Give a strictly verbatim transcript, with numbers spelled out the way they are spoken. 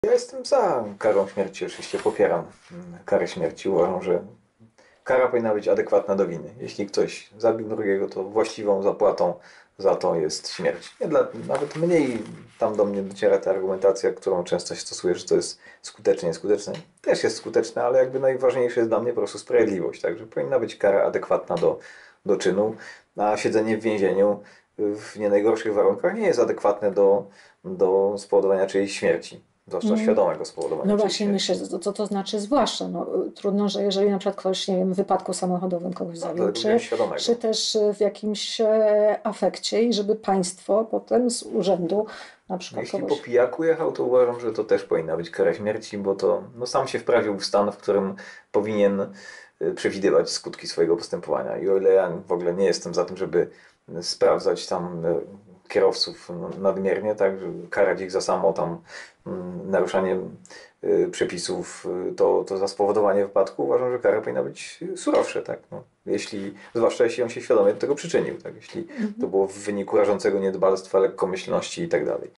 Ja jestem za karą śmierci, oczywiście popieram karę śmierci. Uważam, że kara powinna być adekwatna do winy. Jeśli ktoś zabił drugiego, to właściwą zapłatą za to jest śmierć. Nie dla, nawet mniej tam do mnie dociera ta argumentacja, którą często się stosuje, że to jest skuteczne, nieskuteczne. Też jest skuteczne, ale jakby najważniejsze jest dla mnie po prostu sprawiedliwość. Także powinna być kara adekwatna do, do czynu, a siedzenie w więzieniu w nie najgorszych warunkach nie jest adekwatne do, do spowodowania czyjejś śmierci. Zwłaszcza Mm. świadomego spowodowania No czyjejś właśnie śmierci. myślę, co to znaczy zwłaszcza. No, trudno, że jeżeli na przykład ktoś, nie wiem, w wypadku samochodowym kogoś No, zabił, dlatego czy, mówiłem świadomego. czy też w jakimś e, afekcie i żeby państwo potem z urzędu na przykład Jeśli po kogoś... pijaku jechał, to uważam, że to też powinna być kara śmierci, bo to no, sam się wprawił w stan, w którym powinien y, przewidywać skutki swojego postępowania. I o ile ja w ogóle nie jestem za tym, żeby sprawdzać tam y, kierowców nadmiernie, tak, żeby karać ich za samo tam mm, naruszanie y, przepisów, y, to, to za spowodowanie wypadku uważam, że kara powinna być surowsze, tak, no. Jeśli, zwłaszcza jeśli on się świadomie do tego przyczynił, tak, jeśli to Mhm. było w wyniku rażącego niedbalstwa, lekkomyślności i tak dalej.